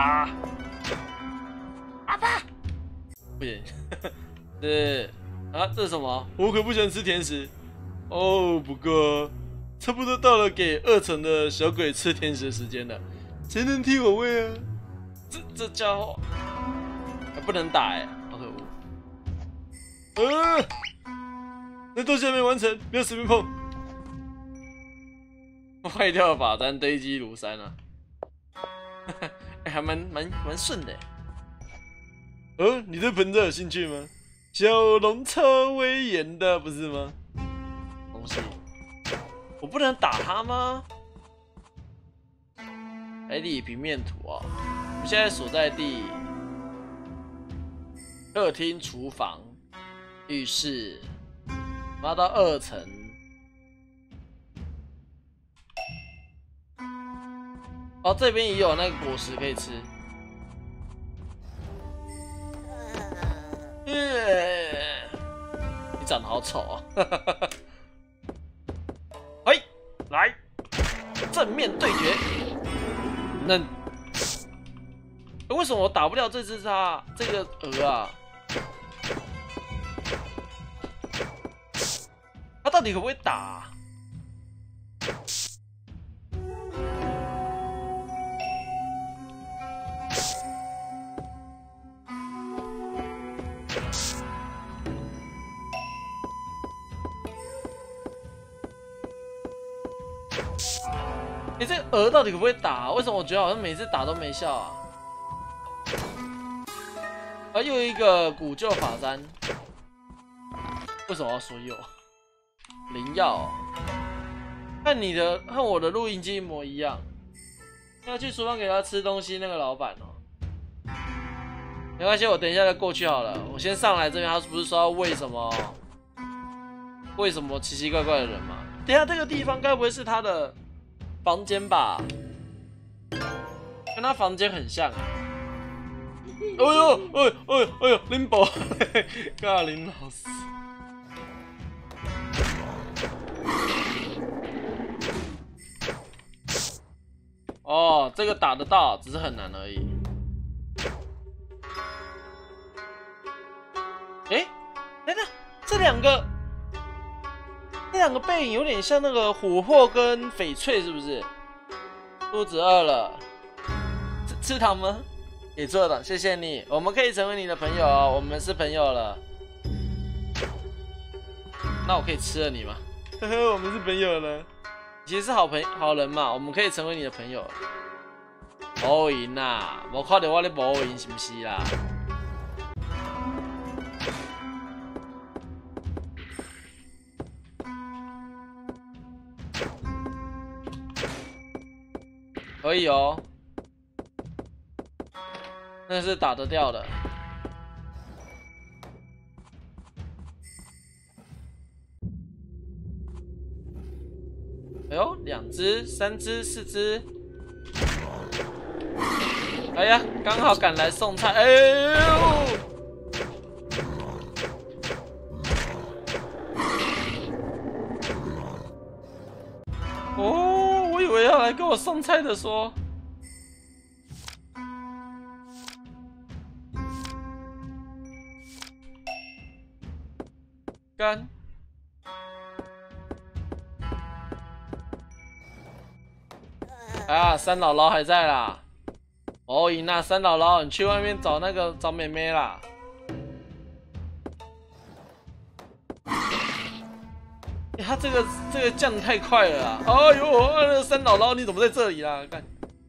打！阿爸，不行，这是什么？我可不想吃甜食。哦，不过差不多到了给2层的小鬼吃甜食的时间了，谁能替我喂啊？这家伙还不能打哎，好可恶！难道下面完成？不要随便碰！坏掉的法簪堆积如山啊！还蛮顺的。你对盆栽有兴趣吗？小龙超威严的，不是吗？东西，我不能打他吗？海底平面图哦，我们现在所在地客厅、厨房、浴室，我要到2层。哦，这边也有那个果实可以吃。你长得好丑啊！嘿，来，正面对决。那为什么我打不了这个鹅啊？他到底可不可以打啊？这个鹅到底可不可以打啊？为什么我觉得好像每次打都没效啊？又有一个古旧法簪，为什么要说有？灵药、和我的录音机一模一样。要去厨房给他吃东西，那个老板哦。没关系，我等一下再过去好了。我先上来这边，他不是说要喂什么奇奇怪怪的人吗？等一下这个地方该不会是他的房间吧？跟他房间很像。哎呦，林宝，尬林老师。哦，这个打得到，只是很难而已。等等，这两个背影有点像那个琥珀跟翡翠，是不是？肚子饿了，吃糖吗？给做的，谢谢你，我们可以成为你的朋友哦，我们是朋友了。那我可以吃了你吗？呵呵，我们是朋友了。其实是好人嘛，我们可以成为你的朋友。无赢啦，无看到我咧无赢是不是啦？可以哦，那是打得掉的。哎呦，2只、3只、4只，哎呀，刚好赶来送菜，哎呦！哦，我以为要来给我送菜的说。干。啊，三姥姥还在啦。哦，赢啦，三姥姥，你去外面找妹妹啦。他这个降得太快了啦！哎呦，三姥姥你怎么在这里啦？干，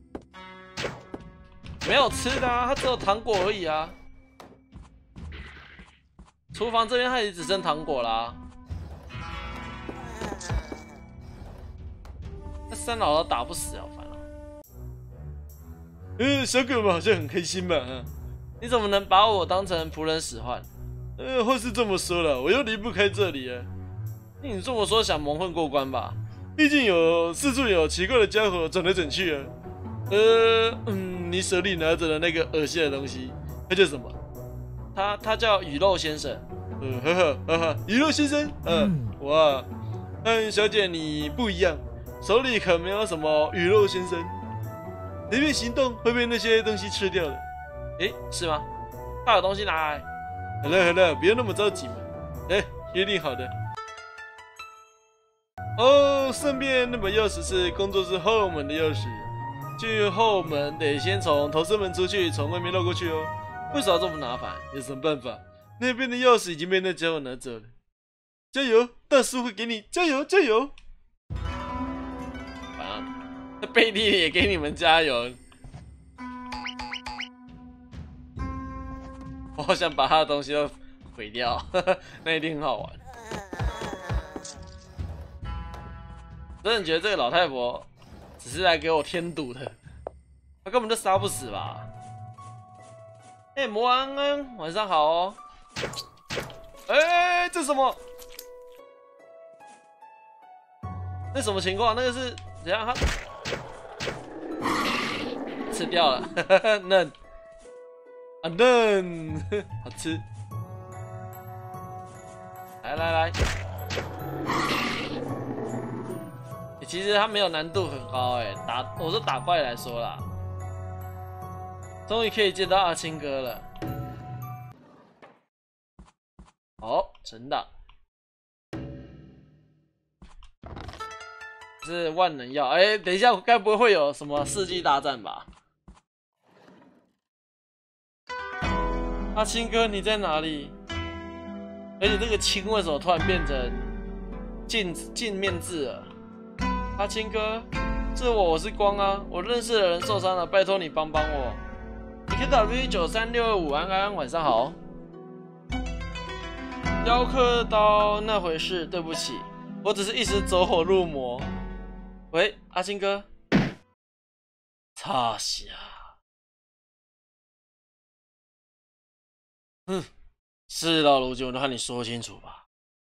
没有吃的啊，他只有糖果而已啊。厨房这边他也只剩糖果啦。那三姥姥打不死，好烦啊！小狗们好像很开心嘛。你怎么能把我当成仆人使唤？或是这么说了，我又离不开这里啊。你这么说想蒙混过关吧？毕竟四处有奇怪的家伙转来转去啊。你手里拿着的那个恶心的东西，它叫什么？他叫雨露先生。哈哈，雨露先生。哇，但小姐你不一样，手里可没有什么雨露先生。 随便行动会被那些东西吃掉的。诶，是吗？快把东西拿来。好了，不要那么着急嘛。哎，约定好的。哦，顺便那把钥匙是工作室后门的钥匙，去后门得先从逃生门出去，从外面绕过去哦。为啥这么麻烦？有什么办法？那边的钥匙已经被那家伙拿走了。加油，大叔会给你加油！啊，背地里也给你们加油。我好想把他的东西都毁掉，那一定很好玩。真的觉得这个老太婆只是来给我添堵的，她根本就杀不死吧？哎，魔安安，晚上好哦。哎，这什么？那什么情况？那个是怎样？他吃掉了，嫩啊嫩，好吃。来，其实它没有难度很高哎，我说打怪来说啦，终于可以见到阿青哥了。好，成档。是万能药，哎，等一下，该不会有什么世纪大战吧？阿青哥，你在哪里？而且这个青为什么突然变成镜面字了？阿青哥，是我是光啊，我认识的人受伤了，拜托你帮帮我。KW93625，安安，晚上好。雕刻刀那回事，对不起，我只是一时走火入魔。喂，阿青哥，差下，事到如今，我就和你说清楚吧。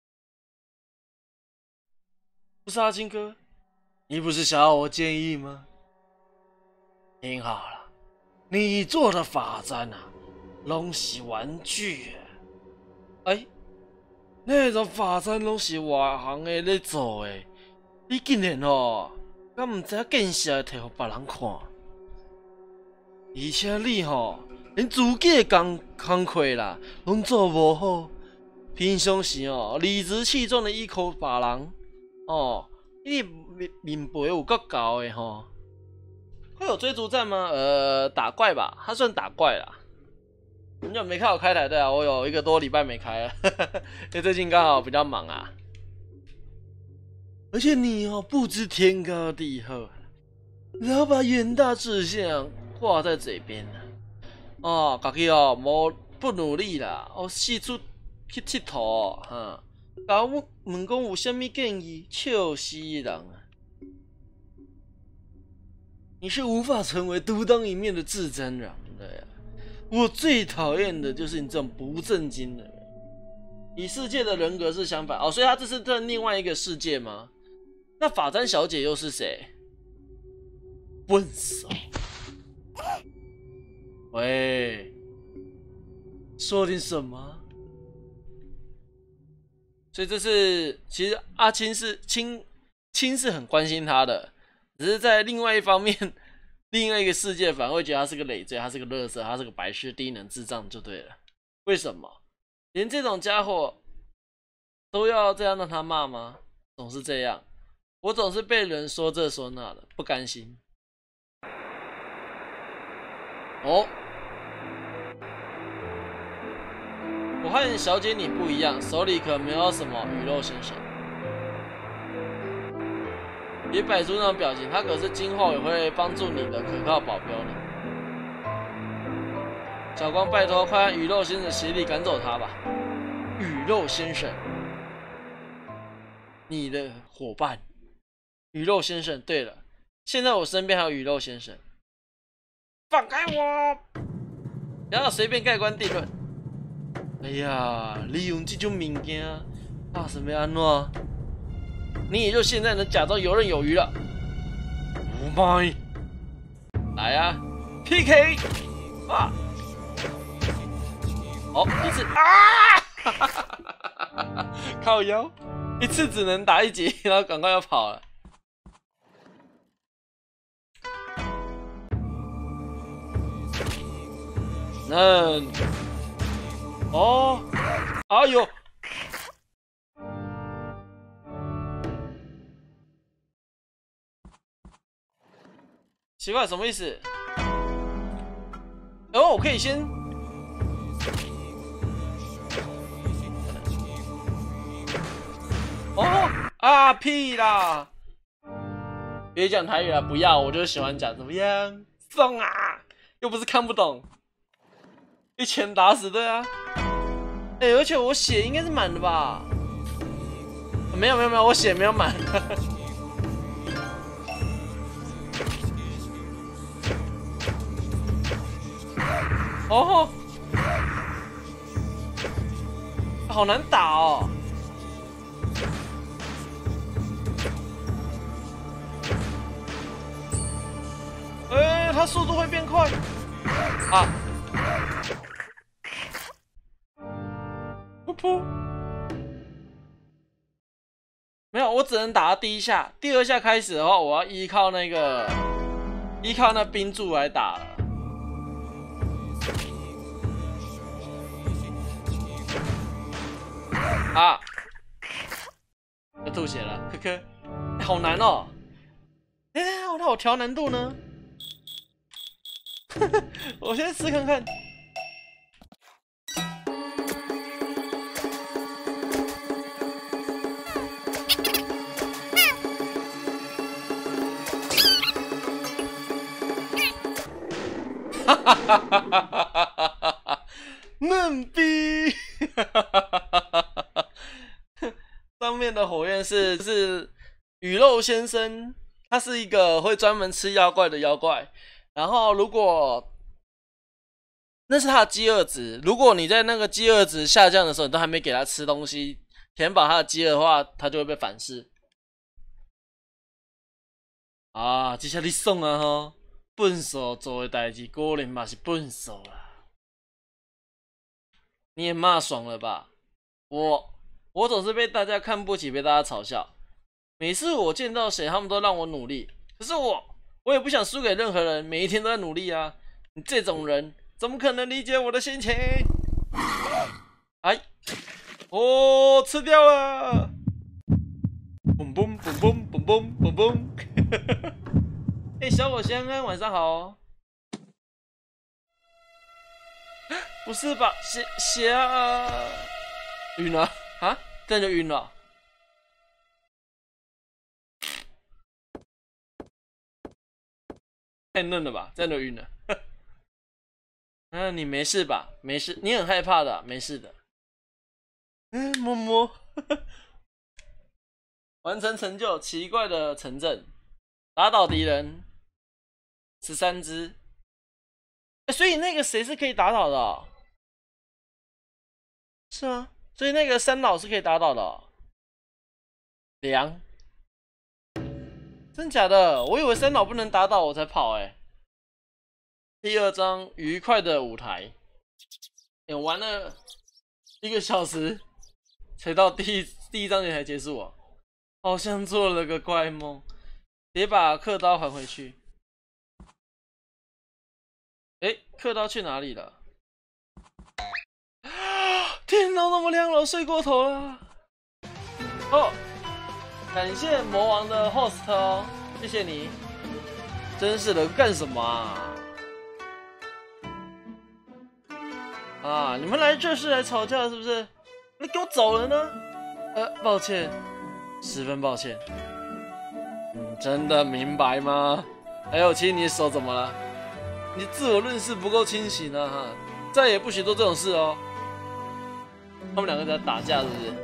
不是阿青哥，你不是想要我建议吗？听好了，你做的法簪啊，拢是玩具啊。哎，那种法簪拢是外行的在做的。你竟然哦，敢唔知见识摕互别人看，而且你吼连自己的工课啦拢做无好，平常时哦理直气壮的依靠别人哦，你面皮有够厚的吼。会有追逐战吗？打怪吧，它算打怪啦。很久没看我开台，对啊，我有1个多礼拜没开了，因为最近刚好比较忙啊。而且你哦，不知天高地厚，然后把远大志向挂在嘴边了。哦，家己哦，不努力啦，哦，四处去佚佗哈。甲我问讲有啥物建议，笑死人啊！你是无法成为独当一面的至真人的呀。我最讨厌的就是你这种不正经的人。与世界的人格是相反哦，所以他这是在另外一个世界吗？那法簪小姐又是谁？笨手。喂，说点什么？所以这是其实阿青是青是很关心他的，只是在另外一方面，另外一个世界反而会觉得他是个累赘，他是个垃圾，他是个白痴、低能、智障就对了。为什么？连这种家伙都要这样让他骂吗？总是这样。我总是被人说这说那的，不甘心。哦，我和小姐你不一样，手里可没有什么鱼肉先生。别摆出那种表情，他可是今后也会帮助你的可靠保镖呢。小光，拜托，快让鱼肉先生协力赶走他吧。鱼肉先生，你的伙伴。鱼肉先生，对了，现在我身边还有鱼肉先生。放开我！不要随便盖棺定论。哎呀，利用这种物件，怕什么安怎？你也就现在能假装游刃有余了。Oh my！ 来啊 ，PK！ 啊！哦，一次啊！靠腰，一次只能打1集，然后赶快要跑了。 嗯，哦，哎呦，奇怪，什么意思？哦，我可以先。哦啊屁啦！别讲台语了，不要，我就喜欢讲，怎么样？送啊！又不是看不懂，一拳打死，对啊。哎、而且我血应该是满的吧？没有，我血没有满。哦，好难打哦。哎、它速度会变快啊！噗噗，没有，我只能打到第一下，第二下开始的话，我要依靠那冰柱来打了。啊！要吐血了，科科、欸，好难哦！哎、那我调难度呢？我先试看看。哈哈哈哈哈哈！嫩逼！上面的火焰是雨肉先生，他是一个会专门吃妖怪的妖怪。然后如果那是他的饥饿值，如果你在那个饥饿值下降的时候，你都还没给他吃东西，填饱他的饥饿的话，他就会被反噬。啊，这下你爽啊吼！笨手做的代志，果然嘛是笨手啦。你也骂爽了吧？我总是被大家看不起，被大家嘲笑。每次我见到谁，他们都让我努力，可是我也不想输给任何人，每一天都在努力啊。你这种人怎么可能理解我的心情？哎，哦，吃掉了！嘣嘣嘣嘣嘣嘣嘣嘣！哎，小伙先生，晚上好哦。不是吧？血啊！晕了啊？这样就晕了？太嫩了吧？这样就晕了。你没事吧？没事，你很害怕的，没事的。摸摸，完成成就，奇怪的城镇，打倒敌人13只。所以那个谁是可以打倒的哦？是吗？所以那个三老是可以打倒的哦。凉，真假的？我以为三老不能打倒我才跑欸。第二章愉快的舞台，玩了1个小时，才到第一章节才结束哦，好像做了个怪梦。得把刻刀还回去。刻刀去哪里了？天哪，那么亮了，我睡过头了。哦，感谢魔王的 host 哦，谢谢你。真是的，干什么啊？啊！你们来这是来吵架是不是？你给我走了呢？抱歉，十分抱歉。真的明白吗？还有，亲，你的手怎么了？你自我认识不够清醒啊！哈，再也不许做这种事哦。他们两个在打架是不是？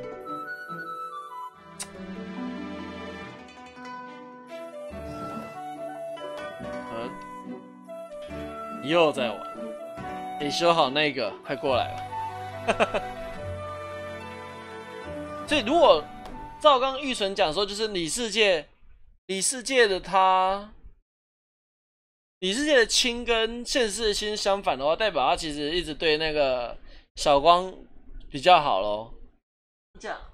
你又在玩。得修好那个，快过来了。所以如果照刚玉纯讲说，就是李世界的亲跟现世的亲相反的话，代表他其实一直对那个小光比较好咯。这样，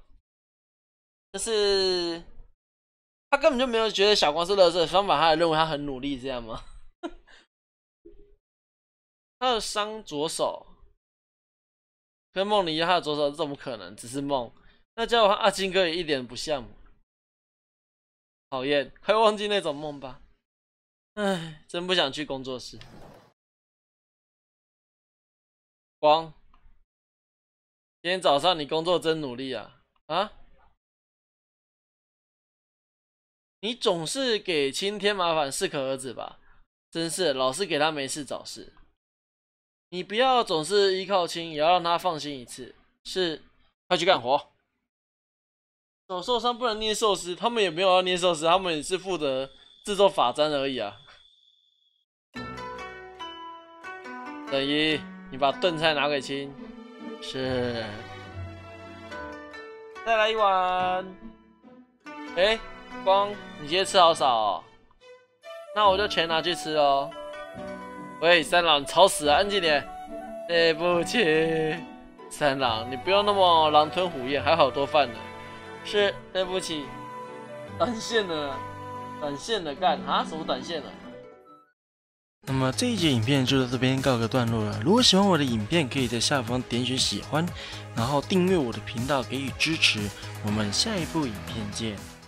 就是他根本就没有觉得小光是垃圾，相反他还认为他很努力，这样吗？ 他的伤左手，跟梦里一样，他的左手怎么可能？只是梦。那叫我和阿金哥也一点不像。讨厌，快忘记那种梦吧。唉，真不想去工作室。光，今天早上你工作真努力啊！啊？你总是给青添麻烦，适可而止吧。真是老是给他没事找事。你不要总是依靠青，也要让他放心一次。是，快去干活。手受伤不能捏寿司，他们也没有要捏寿司，他们也是负责制作发簪而已啊。等一，你把炖菜拿给青。是。再来一碗。哎，光，你今天吃好少哦。那我就全拿去吃哦。喂，三郎，吵死了，安静点。对不起，三郎，你不用那么狼吞虎咽，还好多饭呢。是，对不起。短线的，短线的干啊？什么短线的？ 那么这一节影片就到这边告个段落了。如果喜欢我的影片，可以在下方点选喜欢，然后订阅我的频道给予支持。我们下一部影片见。